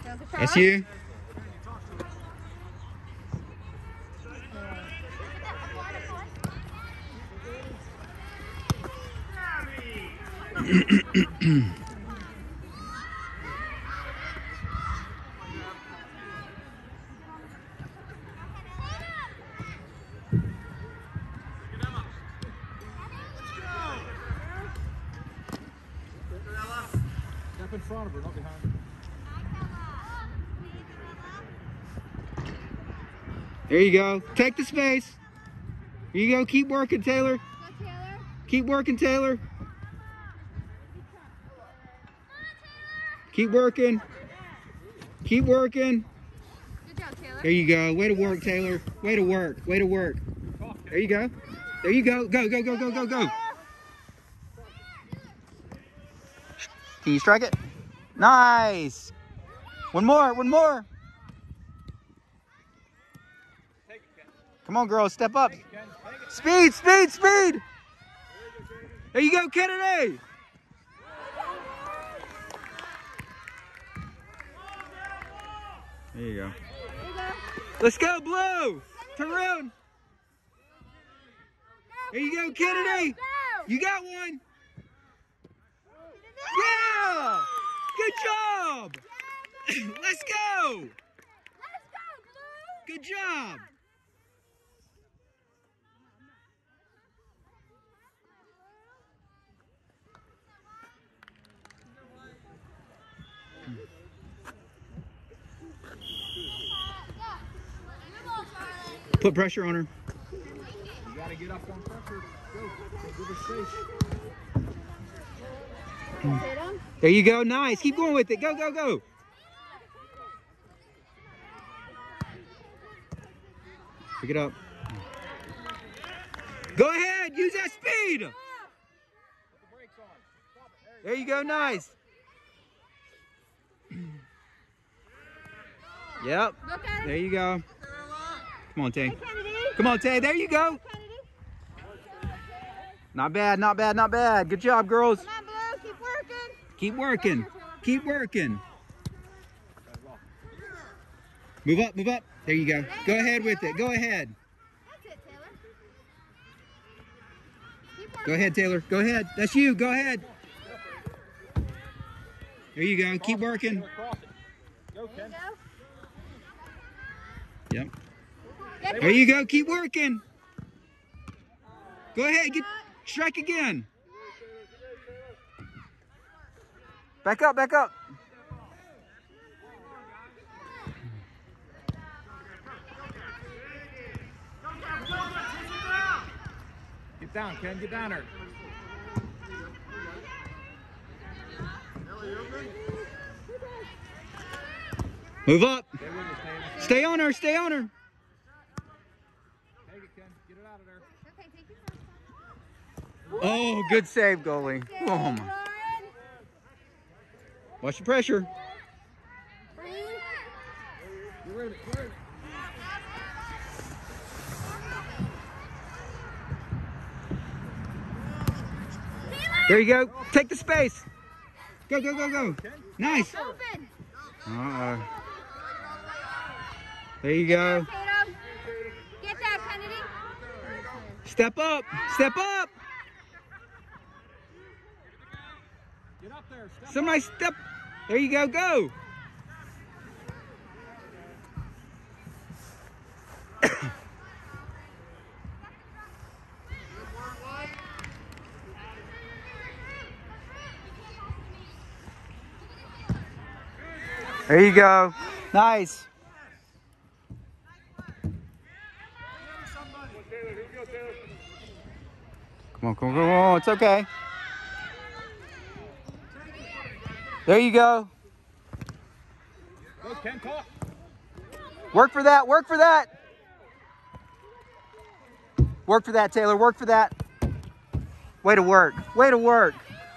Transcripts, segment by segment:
That's you. Step in front of her, not behind her. There you go. Take the space. Here you go. Keep working, Taylor. Go, Taylor. Keep working, Taylor. Keep working. Keep working. Good job, Taylor. There you go. Way to work, Taylor. Way to work. Way to work. There you go. There you go. Go, go, go, go, go, go. Can you strike it? Nice. One more. One more. Come on, girls. Step up. Speed, speed, speed. There you go, Kennedy. There you go. Let's go, Blue. Turn around. There you go, Kennedy. You got one. Yeah. Good job. Let's go. Good job. Put pressure on her. You gotta get up on pressure. Go. Give her space. There you go. Nice. Keep going with it. Go, go, go. Pick it up. Go ahead. Use that speed. There you go. Nice. Yep. There you go. Come on, Tay. Come on, Tay. There you go. Not bad, not bad, not bad. Good job, girls. Come on, Blue. Keep working. Keep working. Keep working. Move up, move up. There you go. Go ahead with it. Go ahead. That's it, Taylor. Go ahead, Taylor. Go ahead. That's you. Go ahead. There you go. Keep working. Go, Ken. Yep. There you go. Keep working. Go ahead. Get strike again. Back up. Back up. Get down, Ken. Get down her. Move up. Stay on her. Stay on her. Take it, Ken. Get it out of there. Okay, take your Oh, good save, goalie. Oh, my. Watch the pressure. Get rid of it. Get rid of it. There you go. Take the space. Go, go, go, go. Nice. Open. Uh-oh. There you go. Tatum. Get that, Kennedy. Step up. Step up. Get up there. Step Somebody step. There you go. Go. There you go. Nice. Come on, come on, come on. It's okay. There you go. Go, Ken. Talk. Work for that. Work for that. Work for that, Taylor. Work for that. Way to work. Way to work.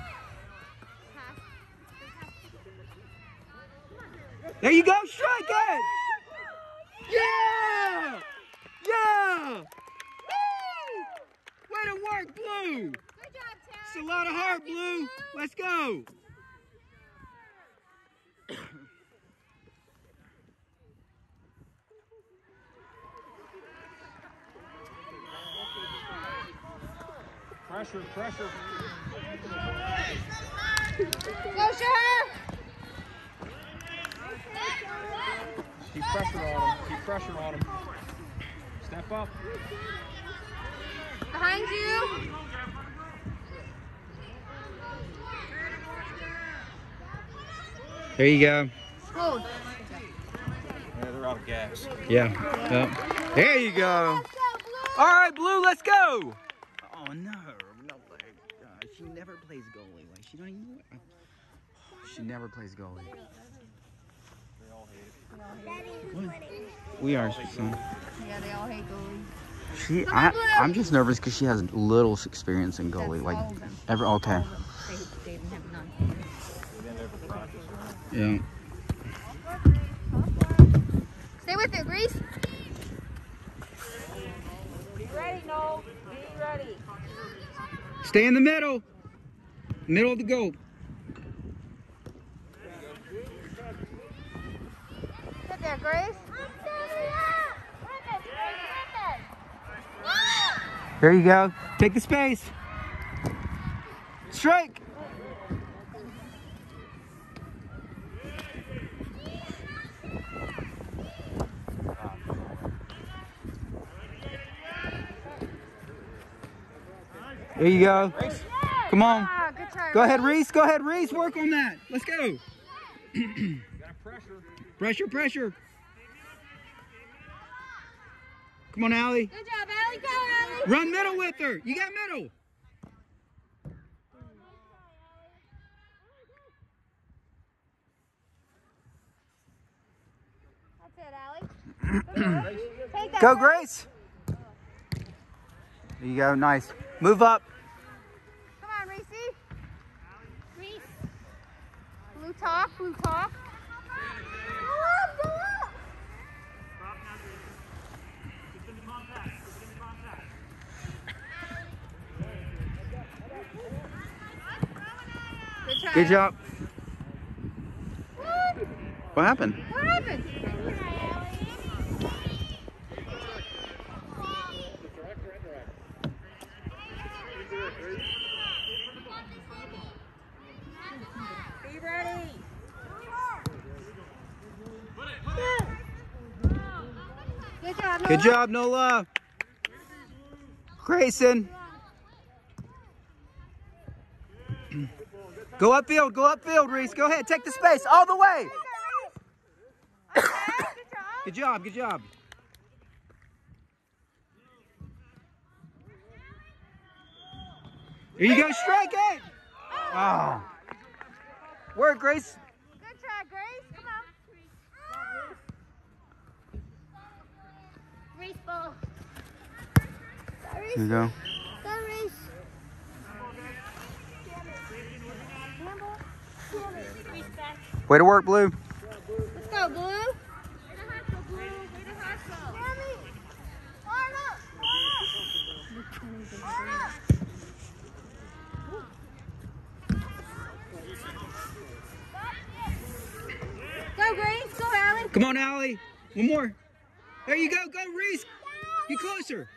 There you go. Strike it. Yeah. Yeah. Woo. Way to work, Blue. Good job, Taylor. It's a lot of heart, Blue. Let's go. Pressure, pressure. Go, Shahar. Keep pressure on him. Keep pressure on him. Step up. Behind you. There you go. Hold. Yeah, they're out of gas. Yeah. Yep. There you go. Let's go, Blue. All right, Blue, let's go. Oh, no. She never plays goalie. Like, she don't even know it. She never plays goalie. They all hate it. What? We are, son. Yeah, they all hate goalies. I'm just nervous because she has little experience in goalie. Like, all of them. okay. They even have none. They never practice. Yeah. Stay with it, Reese. Be ready, Noel. Be ready. Stay in the middle. Middle of the goal. Sit there, Grace. There you go. Take the space. Strike. There you go. Come on. Ah, good try. Go ahead, Reese. Go ahead, Reese. Work on that. Let's go. Got pressure. Pressure, pressure. Come on, Allie. Good job, Allie. Go, Allie. Run middle with her. You got middle. That's it, Allie. Take that, Go, Grace. There you go. Nice. Move up. Come on, Reese. Reese. Blue top, blue top. Go up. Good try. Good job. What happened? What happened? Be ready. Good job, Good Noah. job, Nola. Grayson. Go upfield, Reese. Go ahead, take the space all the way. Okay, good job. Good job, good job. There you go, strike it. Oh. Work, Grace. Good try, Grace. Come on. Reese ball. Here you go. Go, Reese. Way to work, Blue. Let's go, Blue. Way to hustle, Blue. Way to hustle. Arm up. Arm up. Go, Grace. Go, Allie. Come on, Allie. One more. There you go. Go, Reese. Get closer.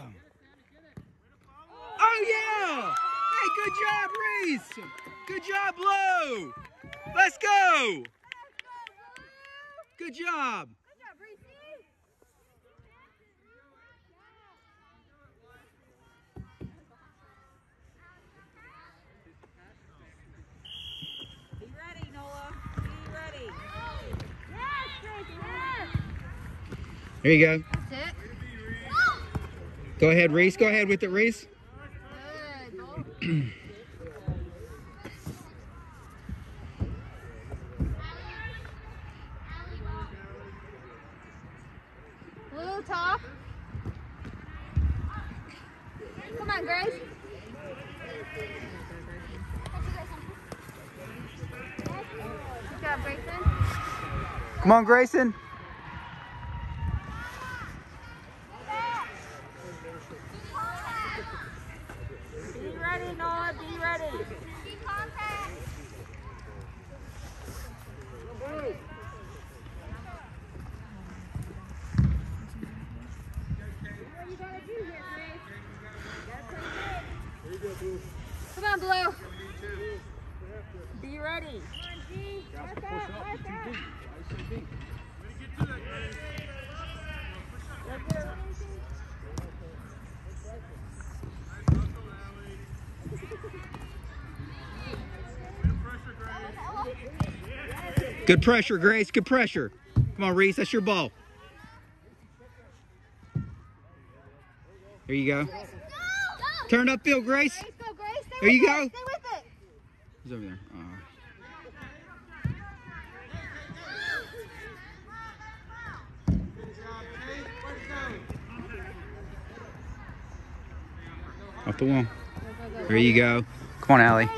Oh, yeah. Hey, good job, Reese. Good job, Blue. Let's go. Good job. Good job, Reese. Be ready, Noah. Be ready. Yes, Grace. Yes. There you go. That's it. Go ahead, Reese. Go ahead with it, Reese. Good. Blue top. Come on, Grace. Good job, Grayson. Come on, Grayson. Be ready, Noah. Be ready. What you gotta do here, Grace? You gotta play good. be ready. Got to push up. You're too deep. Why are you so deep? Good pressure, Grace. Good pressure. Come on, Reese. That's your ball. There you go. Turn upfield, Grace. There you go. He's over there. Off the wall. There you go. Come on, Allie.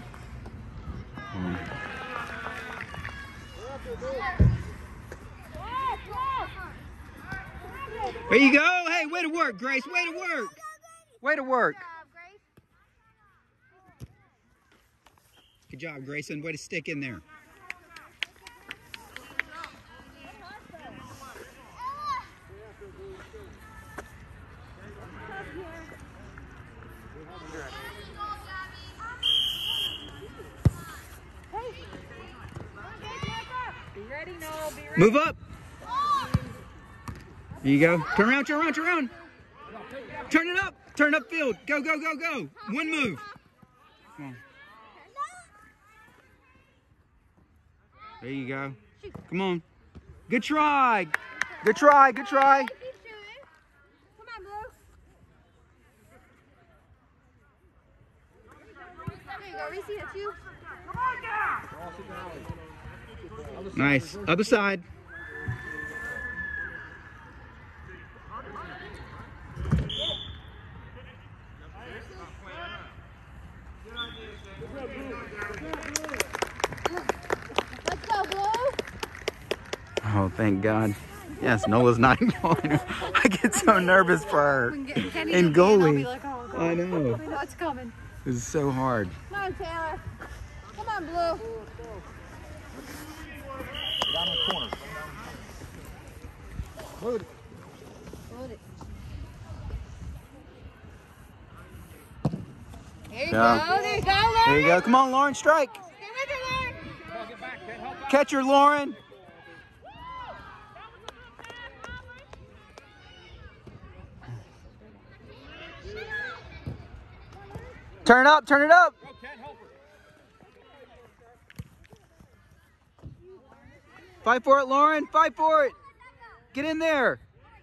There you go. Hey, way to work, Grace. Way to work. Way to work. Good job, Grayson. Way to stick in there. Be ready, Noah. Be ready. Move up. There you go. Turn around, turn around, turn around. Turn it up. Turn upfield. Go, go, go, go. One move. Come on. There you go. Come on. Good try. Good try. Good try. Come on, Blue. There you go, Reese. That's you. Nice. Other side. Let's go, Blue. Oh, thank God. Yes, Nola's not going. I get so nervous for her. And goalie. I know. We know it's coming. This is so hard. Come on, Taylor. Come on, Blue. Down in the corner. Move it. Hold it. There you Yeah. go. There you go, Lauren. There you go. Come on, Lauren, strike. Stay with her, Lauren. Come on, get back. Ken, help out. Catch her, Lauren. Turn it up, turn it up. Go, Ken, help her. Fight for it, Lauren. Fight for it. Get in there.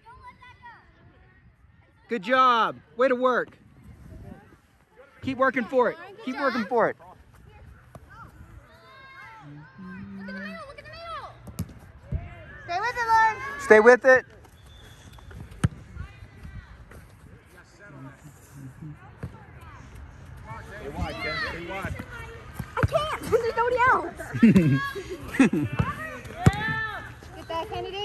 Good job. Way to work. Keep working for it. Keep working for it. Look in the middle. Look in the middle. Stay with it, Lauren. Stay with it. Stay wide, Ken. Stay wide. I can't. There's nobody else. Get that, Kennedy.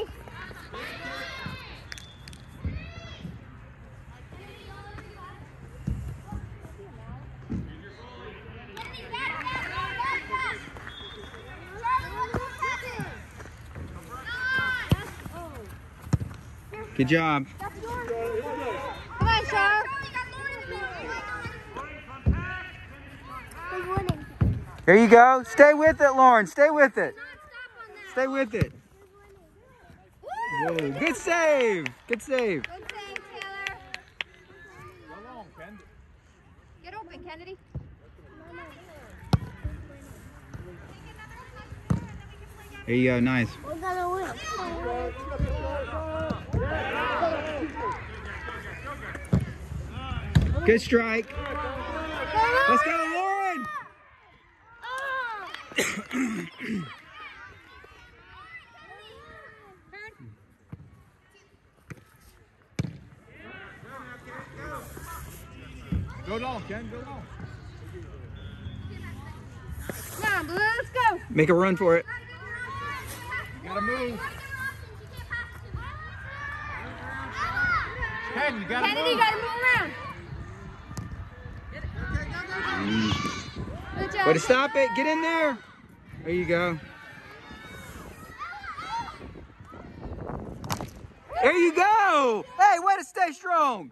Good job. Come on, Charles. Who's winning? There you go. Stay with it, Lauren. Stay with it. Stay with it. Whoa. Good save. Good save. Good save, Taylor. Go long, Ken. Get open, Kennedy. There you go. Nice. We're gonna win. Good strike. Let's go, Lauren. Go long, Ken. Go long. Come on, Blue. Let's go. Make a run for it. You gotta move. Ken, you gotta Kennedy, move. gotta move around. Good job. Way to stop it. Get in there. There you go. There you go. Hey, way to stay strong.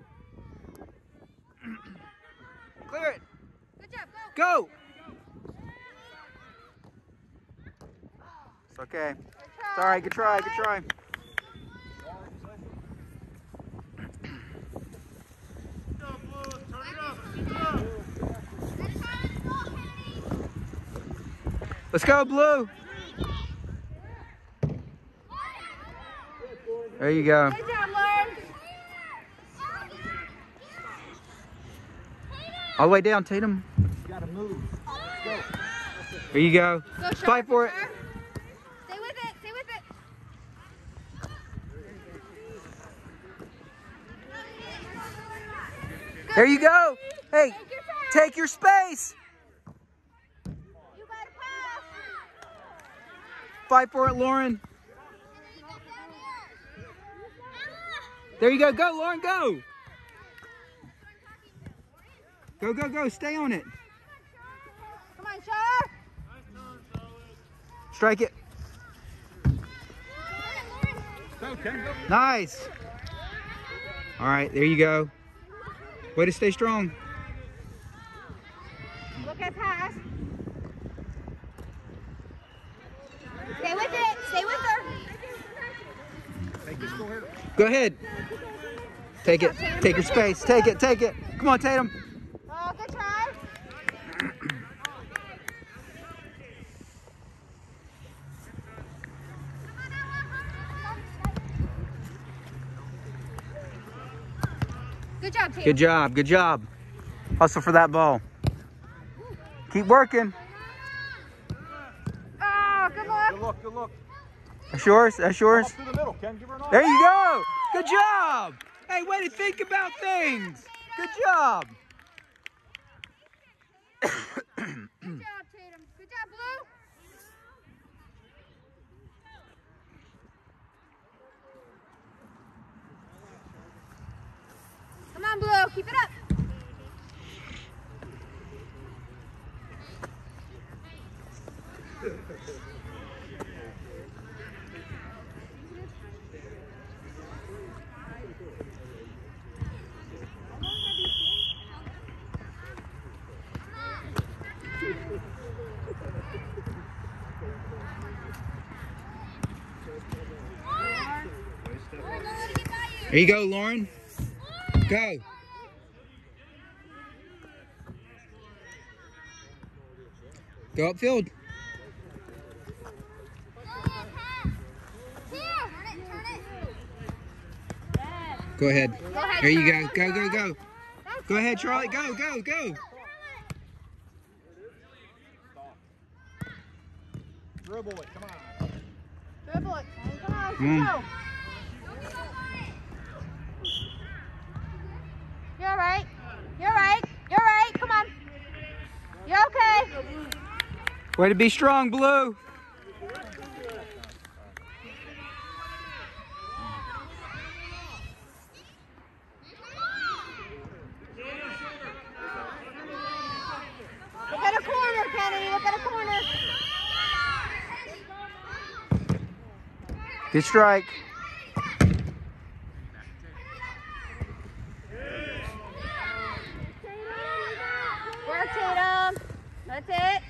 Clear it. Good job. Go. Go. It's okay. It's all right. Good try. Good try. Let's go, Blue. There you go. Good job, Lauren. All the way down, Tatum. You gotta move. Let's go. There you go. Go, Char. Fight for it. Stay with it. Stay with it. There you go. Hey, take your space. You gotta pass. Fight for it, Lauren. There you go. Go, Lauren, go. Go, go, go. Stay on it. Come on, Char. Strike it. Go, Ken, go. Nice. All right, there you go. Way to stay strong. Look at pass. Stay with it. Stay with her. Take this, go here. Go ahead. Take it. Take your space. Take it. Take it. Come on, Tatum. Oh, good try. Good job, Tatum. Good job. Good job. Hustle for that ball. Keep working. Oh, good luck. Good look, good look. That's yours. That's yours. Up through the middle, Ken. Give her an arm. There you go. Good job. Hey, way to think about things. Good job. Good job, Tatum. Good job, Blue. Come on, Blue. Keep it up. There you go, Lauren. Go. Go upfield. Go ahead. There you go. Go, go, go. Go ahead, Charlie. Go, go, go. Dribble it, come on. Dribble it. Come on, Come on. go. You're all right. You're all right. You're all right. Come on. You're okay. Way to be strong, Blue. Look at a corner, Kennedy. Look at a corner. Good strike. Work, Tatum. That's it.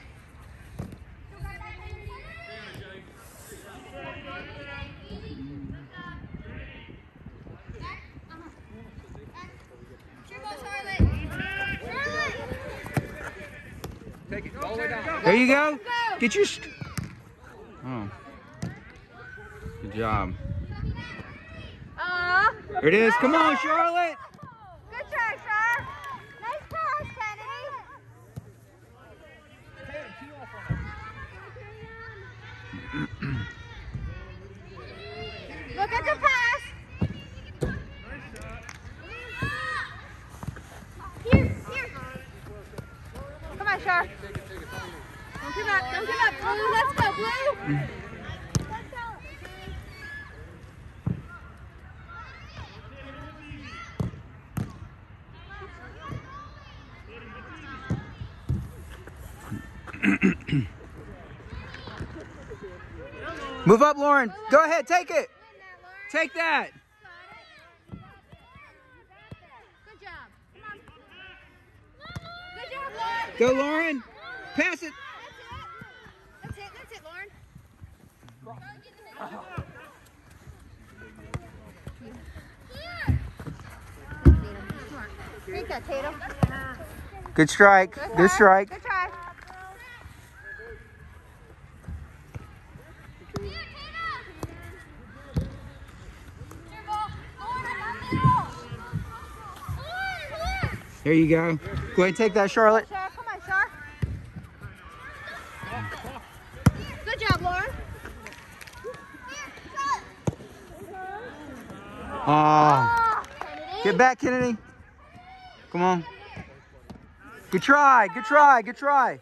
Take it all the way down. There you go. Get your... Oh. Good job. There it is. Come on, Charlotte. Good try, Char. Nice pass, Kennedy. Tatum, tee off on it. Look at the pass. Here. Come on, Char. Don't give up. Don't give up. Blue, let's go, Blue. Move up, Lauren. Go ahead. Take it. Take that. Good job. Come on. Good job, Lauren. Go, Lauren. Pass it. That's it, Lauren. Take that, Tatum. Good strike. Good strike. Good try. There you go. Go ahead and take that, Charlotte. Come on, Char. Good job, Lauren. Oh. Kennedy. Get back, Kennedy. Come on. Good try. Good try. Good try.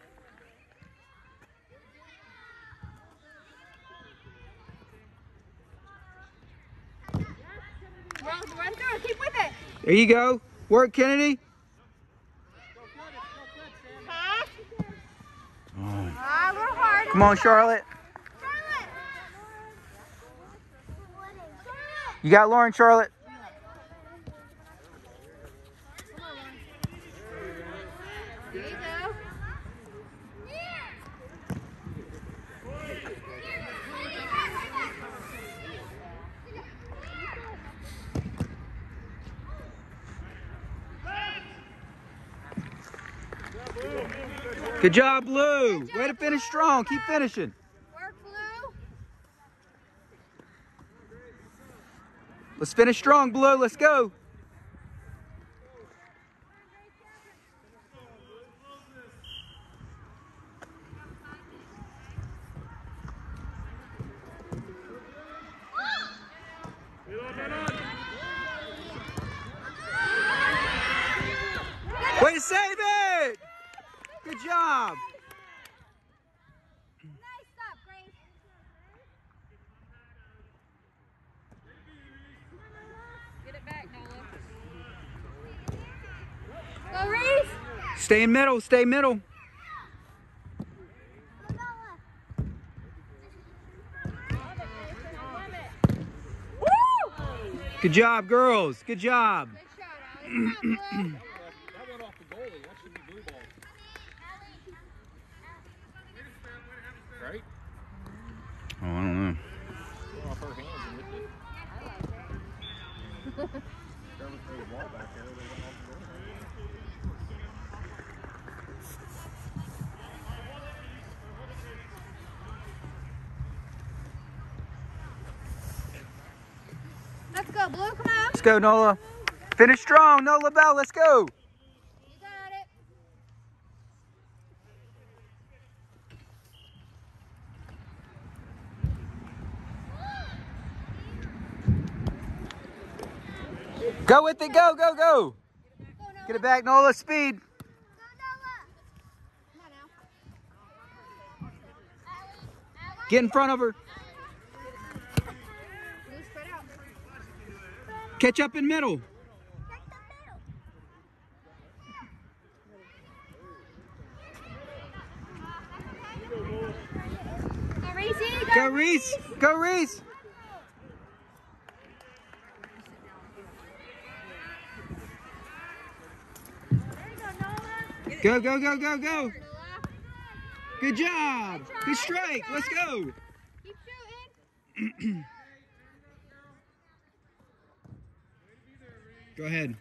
Run through. Keep with it. There you go. Work, Kennedy. Pass. Oh. A little hard. Come on, Charlotte. You got Lauren, Charlotte. There you go. Good job, Blue. Way to finish strong. Keep finishing. Work, Blue. Let's finish strong, Blue. Let's go. Way to save it. Good job. Nice stop, Grace. Get it back, Nola. Go, Reese. Stay in middle. Stay middle. Good job, girls. Good job. Good shot, Alex. Come on, Blue. That went off the goalie. That should be blue ball. Right? Oh, I don't know. Went off her hands and hit it. Whoever threw the ball back there, they went off the goalie. Let's go, Blue. Come on. Let's go, Nola. Finish strong, Nola Bell. Let's go. You got it. Go with it. Go, go, go. Go, Nola. Get it back, Nola. Speed. Go, Nola. Come on now. Get in front of her. Blue, spread out. Catch up in middle. Go, Reese. Go, Reese. Go, Reese. Go, go, go, go, go. Good job. Good strike. Let's go. Keep shooting. Go ahead.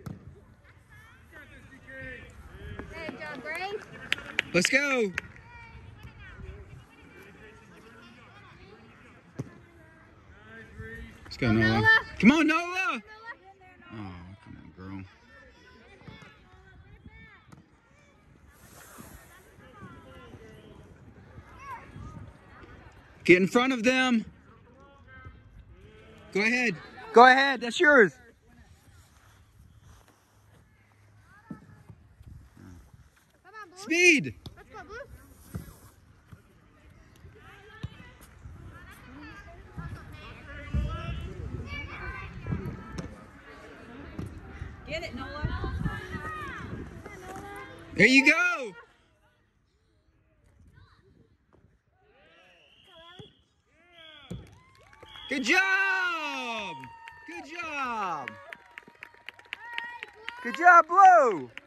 Good job, Grace. Let's go. Let's go, Nola. Nola. Come on, Nola. Oh, come on, girl. Get in front of them. Go ahead. Go ahead. That's yours. Come on, Blue. Speed. Let's go, Blue. Get it, Nola. There you go. Good job. Good job. Good job, Blue.